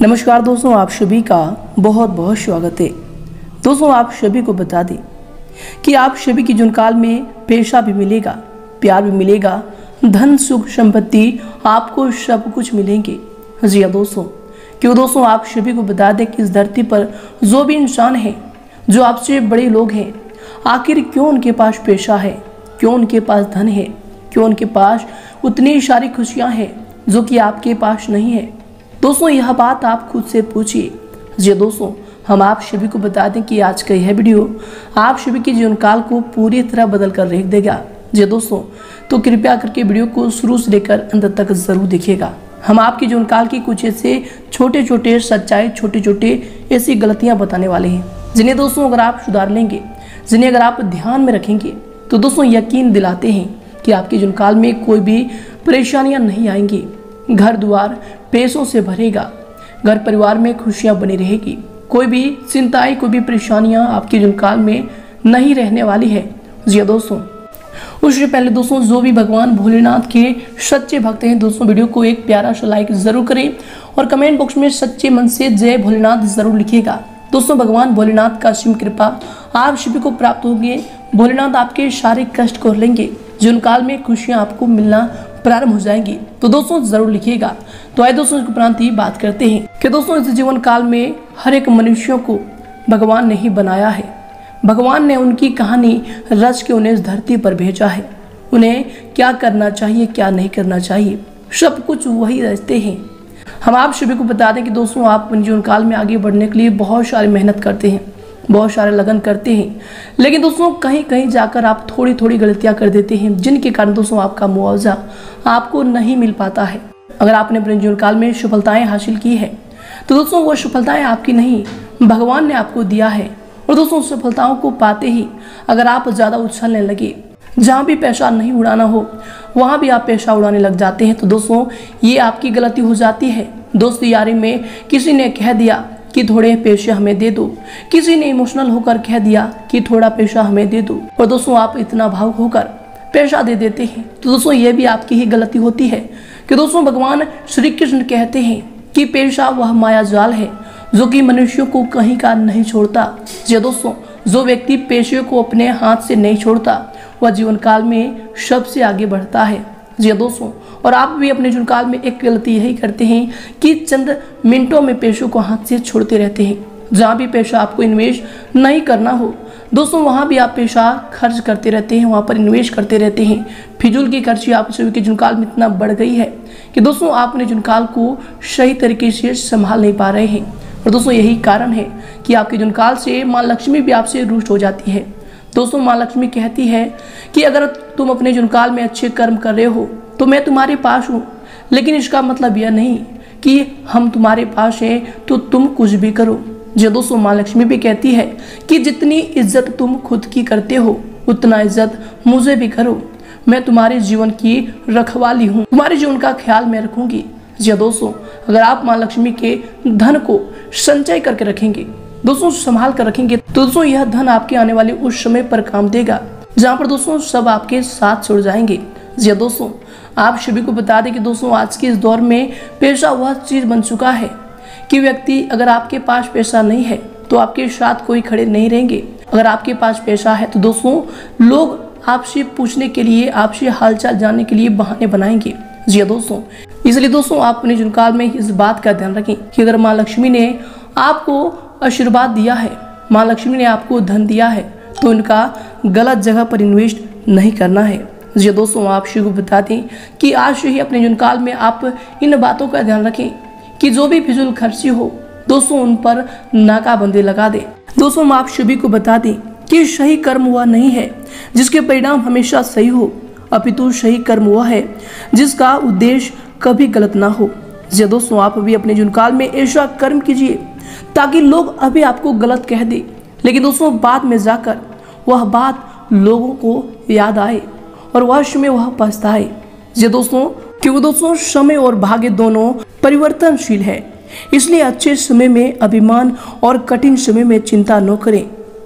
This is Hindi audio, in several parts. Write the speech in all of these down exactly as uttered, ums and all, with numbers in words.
नमस्कार दोस्तों, आप सभी का बहुत बहुत स्वागत है। दोस्तों, आप सभी को बता दें कि आप सभी की जीवन काल में पैसा भी मिलेगा, प्यार भी मिलेगा, धन सुख संपत्ति आपको सब कुछ मिलेंगे। जी हाँ दोस्तों, क्यों दोस्तों आप सभी को बता दें कि इस धरती पर जो भी इंसान है, जो आपसे बड़े लोग हैं, आखिर क्यों उनके पास पैसा है, क्यों उनके पास धन है, क्यों उनके पास उतनी सारी खुशियाँ हैं जो कि आपके पास नहीं है। दोस्तों, यह बात आप खुद से पूछिए। जी दोस्तों, हम आप सभी को बता दें कि आज का यह वीडियो आप सभी के जीवन काल को पूरी तरह बदल कर रख देगा। जी दोस्तों, तो कृपया करके वीडियो को शुरू से लेकर अंत तक जरूर देखिएगा। हम आपके जीवन काल की कुछ ऐसे छोटे छोटे सच्चाई, छोटे छोटे ऐसी गलतियां बताने वाले हैं जिन्हें दोस्तों अगर आप सुधार लेंगे, जिन्हें अगर आप ध्यान में रखेंगे तो दोस्तों यकीन दिलाते हैं कि आपके जीवन काल में कोई भी परेशानियां नहीं आएंगी। घर द्वार पैसों से भरेगा, घर परिवार में खुशियां बनी रहेगी, कोई भी चिंताएं, कोई भी परेशानियां आपके जीवन काल में नहीं रहने वाली है। जी दोस्तों, उससे पहले दोस्तों जो भी भगवान भोलेनाथ के सच्चे भक्त हैं दोस्तों, वीडियो को एक प्यारा सा लाइक जरूर करें और कमेंट बॉक्स में सच्चे मन से जय भोलेनाथ जरूर लिखिएगा। दोस्तों, भगवान भोलेनाथ का असीम कृपा आप सभी को प्राप्त होगी। भोलेनाथ आपके सारे कष्ट को लेंगे, जीवन काल में खुशियां आपको मिलना प्रारंभ हो जाएंगी। तो दोस्तों जरूर लिखिएगा। तो आइए दोस्तों इसके उपरांत ही बात करते हैं कि दोस्तों इस जीवन काल में हर एक मनुष्यों को भगवान ने ही बनाया है। भगवान ने उनकी कहानी रच के उन्हें इस धरती पर भेजा है। उन्हें क्या करना चाहिए, क्या नहीं करना चाहिए, सब कुछ वही रचते हैं। हम आप सभी को बता दें कि दोस्तों आप अपने जीवन काल में आगे बढ़ने के लिए बहुत सारी मेहनत करते हैं, बहुत सारे लगन करते हैं, लेकिन दोस्तों कहीं कहीं जाकर आप थोड़ी थोड़ी गलतियां कर देते हैं, जिनके कारण दोस्तों आपका मुआवजा आपको नहीं मिल पाता है। अगर आपने अपने जीवन काल में सफलताएं हासिल की है तो दोस्तों वो सफलताएं आपकी नहीं, भगवान ने आपको दिया है। और दोस्तों सफलताओं को पाते ही अगर आप ज़्यादा उछलने लगे, जहाँ भी पैसा नहीं उड़ाना हो वहाँ भी आप पैसा उड़ाने लग जाते हैं, तो दोस्तों ये आपकी गलती हो जाती है। दोस्त यारी में किसी ने कह दिया कि थोड़े पैसे हमें दे दो, किसी ने इमोशनल होकर कह दिया कि थोड़ा पैसा हमें दे दो, और दोस्तों आप इतना भावुक होकर पैसा दे देते हैं। तो दोस्तों ये भी आपकी ही गलती होती है कि दोस्तों भगवान श्री कृष्ण कहते हैं कि पैसा वह माया जाल है जो कि मनुष्यों को कहीं का नहीं छोड़ता। जी दोस्तों, जो व्यक्ति पैसे को अपने हाथ से नहीं छोड़ता वह जीवन काल में सबसे आगे बढ़ता है। जी दोस्तों, और आप भी अपने जीवन काल में एक गलती यही करते हैं कि चंद मिनटों में पैसों को हाथ से छोड़ते रहते हैं। जहाँ भी पैसा आपको इन्वेस्ट नहीं करना हो दोस्तों वहाँ भी आप पैसा खर्च करते रहते हैं, वहाँ पर इन्वेस्ट करते रहते हैं। फिजूल की खर्ची आप सभी के जीवन काल में इतना बढ़ गई है कि दोस्तों आप अपने जीवन काल को सही तरीके से संभाल नहीं पा रहे हैं। और दोस्तों यही कारण है कि आपके जीवन काल से माँ लक्ष्मी भी आपसे रुष्ट हो जाती है। दोस्तों माँ लक्ष्मी कहती है कि अगर तुम अपने जीवन काल में अच्छे कर्म कर रहे हो तो मैं तुम्हारे पास हूँ, लेकिन इसका मतलब यह नहीं कि हम तुम्हारे पास हैं तो तुम कुछ भी करो। जी दोस्तों, माँ लक्ष्मी भी कहती है कि जितनी इज्जत तुम खुद की करते हो उतना इज्जत मुझे भी करो। मैं तुम्हारे जीवन की रखवाली हूँ, तुम्हारे जीवन का ख्याल मैं रखूंगी। जी दोस्तों, अगर आप माँ लक्ष्मी के धन को संचय करके रखेंगे, दोस्तों संभाल कर रखेंगे, तो दोस्तों यह धन आपके आने वाले उस समय पर काम देगा जहाँ पर दोस्तों सब आपके साथ छोड़ जाएंगे। जी दोस्तों, आप सभी को बता दें कि दोस्तों आज के इस दौर में पैसा वह चीज बन चुका है कि व्यक्ति अगर आपके पास पैसा नहीं है तो आपके साथ कोई खड़े नहीं रहेंगे। अगर आपके पास पैसा है तो दोस्तों लोग आपसे पूछने के लिए, आपसे हालचाल जानने के लिए बहाने बनाएंगे। जी दोस्तों, इसलिए दोस्तों आप अपने जीवन काल में इस बात का ध्यान रखें कि अगर माँ लक्ष्मी ने आपको आशीर्वाद दिया है, माँ लक्ष्मी ने आपको धन दिया है, तो इनका गलत जगह पर इन्वेस्ट नहीं करना है। जी दोस्तों, आप सभी को बता दें कि आज से ही अपने जीवन काल में आप इन बातों का ध्यान रखें कि जो भी फिजूल खर्ची हो दोस्तों उन पर नाकाबंदी लगा दें। दोस्तों हम आप सभी को बता दें कि सही कर्म वह नहीं है जिसके परिणाम हमेशा सही हो, अपितु सही कर्म वह है जिसका उद्देश्य कभी गलत ना हो। जी दोस्तों, आप भी अपने जीवन काल में ऐसा कर्म कीजिए ताकि लोग अभी आपको गलत कह दे, लेकिन दोस्तों बाद में जाकर वह बात लोगों को याद आए और वह समय वह पछताए। जी दोस्तों, क्योंकि दोस्तों समय और भाग्य दोनों परिवर्तनशील है, इसलिए अच्छे समय में अभिमान और कठिन समय में चिंता न करें,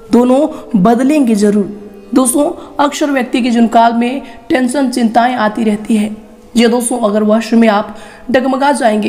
दोनों बदलेंगे जरूर। दोस्तों अक्सर व्यक्ति के जीवन काल में टेंशन, चिंताएं आती रहती है। ये दोस्तों अगर वह समय आप डगमगा जाएंगे,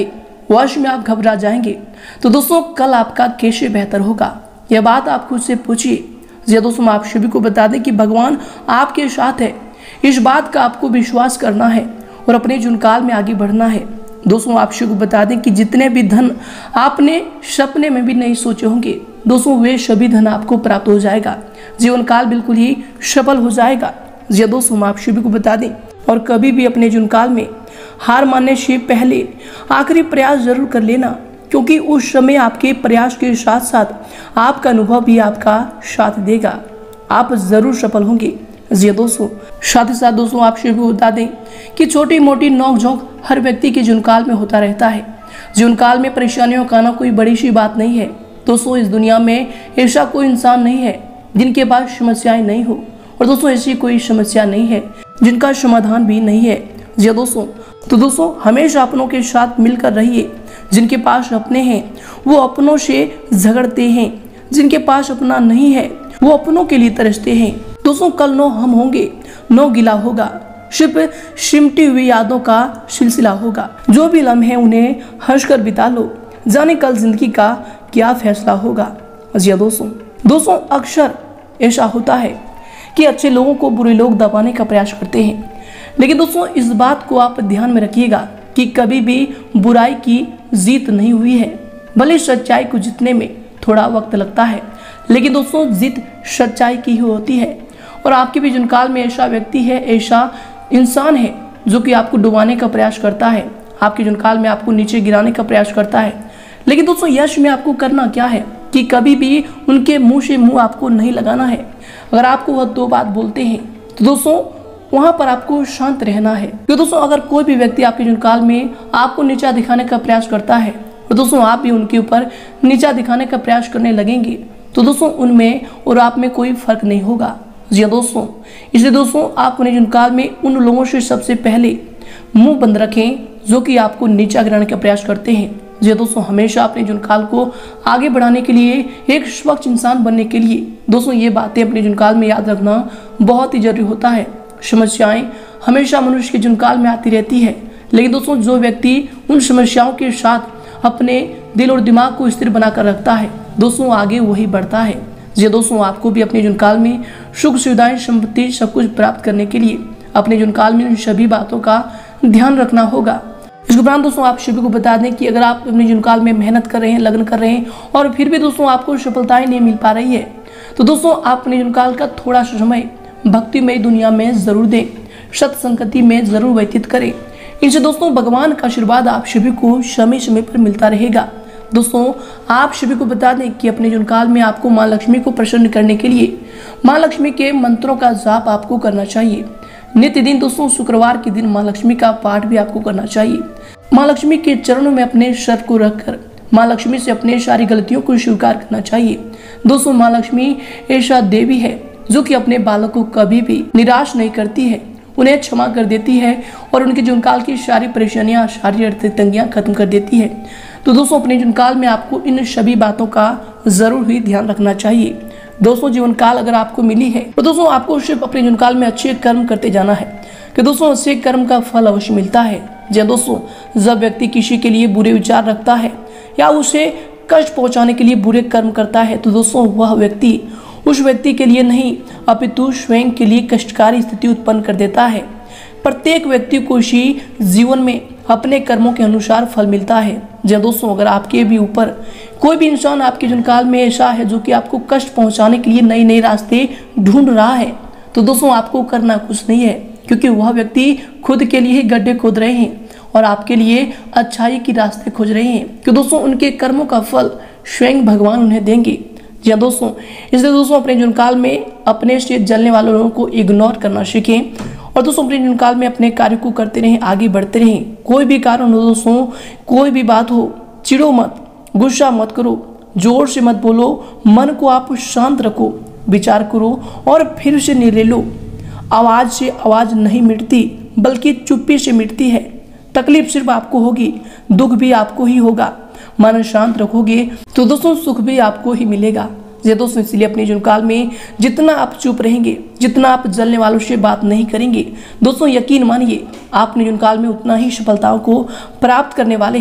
वश में आप घबरा जाएंगे, तो दोस्तों कल आपका कैसे बेहतर होगा, यह बात आप खुद से पूछिए। जी दोस्तों, आप सभी को बता दें कि भगवान आपके साथ है। इस बात का आपको विश्वास करना है और अपने जुनकाल में आगे बढ़ना है। दोस्तों, आप सभी को बता दें कि जितने भी धन आपने सपने में भी नहीं सोचे होंगे, दोस्तों वे सभी धन आपको प्राप्त हो जाएगा। जीवन काल बिल्कुल ही सफल हो जाएगा। जी दोस्तों, आप सभी को बता दें, और कभी भी अपने जुनकाल में हार मानने से पहले आखिरी प्रयास जरूर कर लेना, क्योंकि उस समय आपके प्रयास के साथ साथ आपका अनुभव भी आपका साथ देगा। आप जरूर सफल होंगे। जी दोस्तों, साथ ही साथ दोस्तों आप सभी को बता दें कि छोटी मोटी नोक-झोंक हर व्यक्ति के जुनकाल में होता रहता है। जुनकाल में परेशानियों का आना कोई बड़ी सी बात नहीं है। दोस्तों, इस दुनिया में ऐसा कोई इंसान नहीं है जिनके पास समस्याएं नहीं हो, और दोस्तों ऐसी कोई समस्या नहीं है जिनका समाधान भी नहीं है। जी दोस्तों, तो दोस्तों हमेशा अपनों के साथ मिलकर रहिए। जिनके पास अपने हैं वो अपनों से झगड़ते हैं, जिनके पास अपना नहीं है वो अपनों के लिए तरसते हैं। दोस्तों, कल नो हम होंगे, नो गिला होगा, सिर्फ सिमटी हुई यादों का सिलसिला होगा। जो भी लम्हे उन्हें हंसकर बिता लो, जाने कल जिंदगी का क्या फैसला होगा। जी दोस्तों दोस्तों अक्सर ऐसा होता है कि अच्छे लोगों को बुरे लोग दबाने का प्रयास करते हैं, लेकिन दोस्तों इस बात को आप ध्यान में रखिएगा कि कभी भी बुराई की जीत नहीं हुई है। भले सच्चाई को जीतने में थोड़ा वक्त लगता है, लेकिन दोस्तों जीत सच्चाई की ही होती है। और आपके भी जुनकाल में ऐसा व्यक्ति है, ऐसा इंसान है जो कि आपको डुबाने का प्रयास करता है, आपके जुनकाल में आपको नीचे गिराने का प्रयास करता है। लेकिन दोस्तों यश में आपको करना क्या है कि कभी भी उनके मुंह से मुंह आपको नहीं लगाना है। अगर आपको वह दो बात बोलते हैं तो दोस्तों वहां पर आपको शांत रहना है। तो दोस्तों अगर कोई भी व्यक्ति आपके जुनकाल में आपको नीचा दिखाने का प्रयास करता है तो दोस्तों आप भी उनके ऊपर नीचा दिखाने का प्रयास करने लगेंगे, तो दोस्तों उनमें और आप में कोई फर्क नहीं होगा। जी दोस्तों, इसलिए दोस्तों आप अपने जुनकाल में उन लोगों से सबसे पहले मुंह बंद रखें जो कि आपको नीचा गिराने का प्रयास करते हैं। जी दोस्तों, हमेशा अपने जुनकाल को आगे बढ़ाने के लिए, एक स्वच्छ इंसान बनने के लिए दोस्तों ये बातें अपने जुनकाल में याद रखना बहुत ही जरूरी होता है। समस्याएं हमेशा मनुष्य के जुनकाल में आती रहती है, लेकिन दोस्तों जो व्यक्ति उन समस्याओं के साथ अपने दिल और दिमाग को स्थिर बनाकर रखता है दोस्तों आगे वही बढ़ता है। जी दोस्तों, आपको भी अपने जुनकाल में सुख सुविधाएं, संपत्ति सब कुछ प्राप्त करने के लिए अपने जुनकाल में इन सभी बातों का ध्यान रखना होगा। इसके उपरांत दोस्तों आप सभी को बता दें कि अगर आप अपने जुनकाल में मेहनत कर रहे हैं, लगन कर रहे हैं और फिर भी दोस्तों आपको सफलताएं नहीं मिल पा रही है, तो दोस्तों आप अपने जुनकाल का थोड़ा सा समय भक्तिमय दुनिया में जरूर दें, सत्संगति में जरूर व्यतीत करें। इनसे दोस्तों भगवान का आशीर्वाद आप सभी को समय समय पर मिलता रहेगा। दोस्तों आप सभी को बता दें कि अपने जुनकाल में आपको माँ लक्ष्मी को प्रसन्न करने के लिए माँ लक्ष्मी के मंत्रों का जाप आपको करना चाहिए। नित्य दिन दोस्तों शुक्रवार के दिन माँ लक्ष्मी का पाठ भी आपको करना चाहिए। माँ लक्ष्मी के चरणों में अपने सर को रखकर माँ लक्ष्मी से अपने सारी गलतियों को स्वीकार करना चाहिए। दोस्तों माँ लक्ष्मी ऐसा देवी है जो कि अपने बालकों को कभी भी निराश नहीं करती है, उन्हें क्षमा कर देती है और उनके जुनकाल की सारी परेशानियां, सारी आर्थिक तंगियां खत्म कर देती है। तो दोस्तों अपने जुनकाल में आपको इन सभी बातों का जरूर ही ध्यान रखना चाहिए। दोस्तों जीवन काल अगर आपको मिली है तो दोस्तों आपको सिर्फ अपने जुनकाल में अच्छे कर्म करते जाना है कि दोस्तों अच्छे कर्म का फल अवश्य मिलता है। जब दोस्तों जब व्यक्ति किसी के लिए बुरे विचार रखता है या उसे कष्ट पहुंचाने के लिए बुरे कर्म करता है तो दोस्तों वह व्यक्ति उस व्यक्ति के लिए नहीं अपितु स्वयं के लिए कष्टकारी स्थिति उत्पन्न कर देता है। प्रत्येक व्यक्ति को ही जीवन में अपने कर्मों के अनुसार फल मिलता है। जब दोस्तों अगर आपके भी ऊपर कोई भी इंसान आपके जुनकाल में ऐसा है जो कि आपको कष्ट पहुंचाने के लिए नए नए रास्ते ढूंढ रहा है तो दोस्तों आपको करना कुछ नहीं है, क्योंकि वह व्यक्ति खुद के लिए गड्ढे खोद रहे हैं और आपके लिए अच्छाई के रास्ते खोज रहे हैं कि दोस्तों उनके कर्मों का फल स्वयं भगवान उन्हें देंगे। जी हाँ दोस्तों, इसलिए दोस्तों अपने जुनकाल में अपने से जलने वाले लोगों को इग्नोर करना सीखें और दोस्तों अपने जुनकाल में अपने कार्य को करते रहें, आगे बढ़ते रहें। कोई भी कारण हो दोस्तों, कोई भी बात हो, चिढ़ो मत, गुस्सा मत करो, जोर से मत बोलो, मन को आप शांत रखो, विचार करो और फिर से निर्णय लो। आवाज से आवाज नहीं मिटती बल्कि चुप्पी से मिटती है। तकलीफ सिर्फ आपको होगी, दुख भी आपको ही होगा। मन शांत रखोगे तो दोस्तों सुख भी आपको ही मिलेगा। ये दोस्तों इसलिए अपने जुनकाल में जितना आप चुप रहेंगे, जितना आप जलने वालों से बात नहीं करेंगे, दोस्तों यकीन मानिए आप अपने जुनकाल में उतना ही सफलताओं को प्राप्त करने वाले हैं।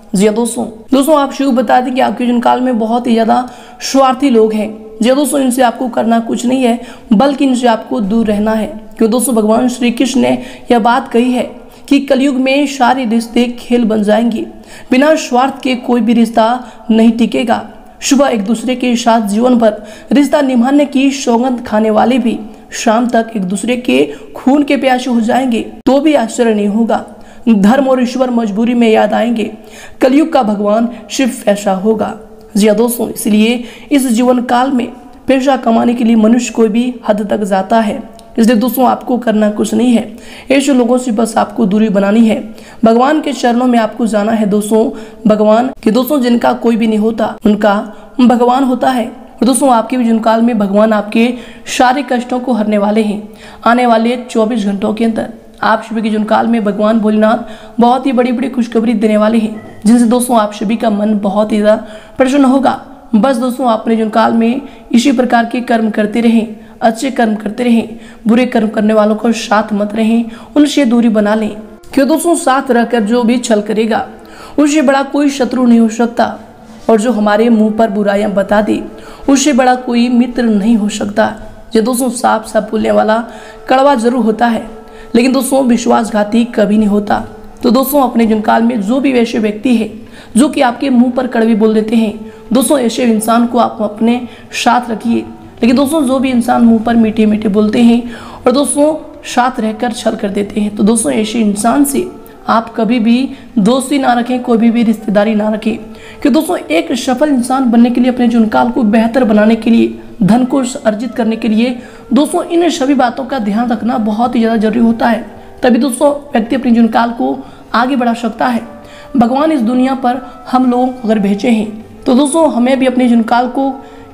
जी हाँ दोस्तों दोस्तों आप शुभ बता दें कि आपके जीवन काल में बहुत ही ज्यादा स्वार्थी लोग हैं। जी दोस्तों इनसे आपको करना कुछ नहीं है, बल्कि इनसे आपको दूर रहना है। क्यों दोस्तों भगवान श्री कृष्ण ने यह बात कही है कि कलयुग में सारे रिश्ते खेल बन जाएंगे, बिना स्वार्थ के कोई भी रिश्ता नहीं टिकेगा। सुबह एक दूसरे के साथ जीवन भर रिश्ता निभाने की सौगंध खाने वाले भी शाम तक एक दूसरे के खून के प्यासे हो जाएंगे तो भी आश्चर्य नहीं होगा। धर्म और ईश्वर मजबूरी में याद आएंगे, कलयुग का भगवान सिर्फ ऐसा होगा। जी हाँ दोस्तों इसलिए इस जीवन काल में पैसा कमाने के लिए मनुष्य कोई भी हद तक जाता है। इसलिए दोस्तों आपको करना कुछ नहीं है, ऐसे लोगों से बस आपको दूरी बनानी है। भगवान के चरणों में आपको जाना है दोस्तों। भगवान के दोस्तों जिनका कोई भी नहीं होता उनका भगवान होता है। और दोस्तों आपके भी जीवन काल में भगवान आपके सारे कष्टों को हरने वाले हैं। आने वाले चौबीस घंटों के अंदर आप सभी के जीवन काल में भगवान भोलेनाथ बहुत ही बड़ी बड़ी खुशखबरी देने वाले हैं, जिनसे दोस्तों आप सभी का मन बहुत ही ज्यादा प्रसन्न होगा। बस दोस्तों आप अपने जीवन काल में इसी प्रकार के कर्म करते रहें, अच्छे कर्म करते रहें, बुरे कर्म करने वालों को साथ मत रहें, उनसे दूरी बना लें। क्यों दोस्तों साथ रहकर जो भी छल करेगा उससे बड़ा कोई शत्रु नहीं हो सकता, और जो हमारे मुंह पर बुराइयां बता दे उससे बड़ा कोई मित्र नहीं हो सकता। जो दोस्तों साफ साफ बोलने वाला कड़वा जरूर होता है, लेकिन दोस्तों विश्वासघाती कभी नहीं होता। तो दोस्तों अपने जीवन काल में जो भी वैसे व्यक्ति है जो कि आपके मुंह पर कड़वी बोल देते हैं, दोस्तों ऐसे इंसान को आप अपने साथ रखिए। लेकिन दोस्तों जो भी इंसान मुंह पर मीठे मीठे बोलते हैं और दोस्तों साथ रहकर छल कर देते हैं, तो दोस्तों ऐसे इंसान से आप कभी भी दोस्ती ना रखें, कोई भी रिश्तेदारी ना रखें। कि दोस्तों एक सफल इंसान बनने के लिए, अपने जीवन काल को बेहतर बनाने के लिए, धन को अर्जित करने के लिए दोस्तों इन सभी बातों का ध्यान रखना बहुत ही ज़्यादा जरूरी होता है। तभी दोस्तों व्यक्ति अपने जीवन काल को आगे बढ़ा सकता है। भगवान इस दुनिया पर हम लोग अगर भेजे हैं तो दोस्तों हमें भी अपने जीवन काल को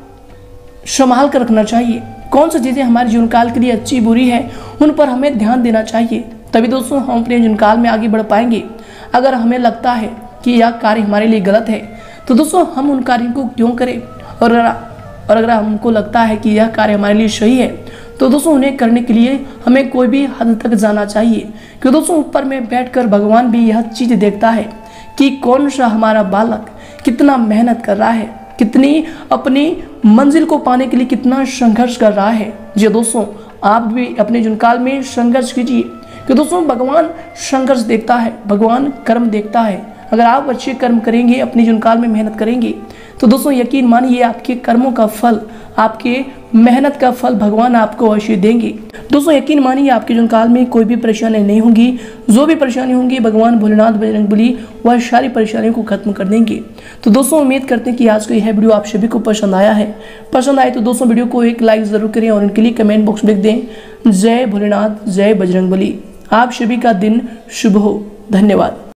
संभाल कर रखना चाहिए। कौन सी चीज़ें हमारे जीवन काल के लिए अच्छी बुरी है उन पर हमें ध्यान देना चाहिए, तभी दोस्तों हम अपने जीवन काल में आगे बढ़ पाएंगे। अगर हमें लगता है कि यह कार्य हमारे लिए गलत है तो दोस्तों हम उन कार्यों को क्यों करें, और और अगर हमको लगता है कि यह कार्य हमारे लिए सही है तो दोस्तों उन्हें करने के लिए हमें कोई भी हद तक जाना चाहिए। क्योंकि दोस्तों ऊपर में बैठकर भगवान भी यह चीज़ देखता है कि कौन सा हमारा बालक कितना मेहनत कर रहा है, कितनी अपनी मंजिल को पाने के लिए कितना संघर्ष कर रहा है। जी दोस्तों आप भी अपने जीवन काल में संघर्ष कीजिए, कि दोस्तों भगवान संघर्ष देखता है, भगवान कर्म देखता है। अगर आप अच्छे कर्म करेंगे, अपने जीवन काल में मेहनत करेंगे, तो दोस्तों यकीन मानिए आपके कर्मों का फल, आपके मेहनत का फल भगवान आपको अवश्य देंगे। दोस्तों यकीन मानिए आपके जीवन काल में कोई भी परेशानी नहीं होंगी। जो भी परेशानी होंगी भगवान भोलेनाथ बजरंगबली वह सारी परेशानियों को खत्म कर देंगे। तो दोस्तों उम्मीद करते हैं कि आज का यह वीडियो आप सभी को पसंद आया है। पसंद आए तो दोस्तों वीडियो को एक लाइक जरूर करें और उनके लिए कमेंट बॉक्स में लिख दें जय भोलेनाथ जय बजरंगबली। आप सभी का दिन शुभ हो। धन्यवाद।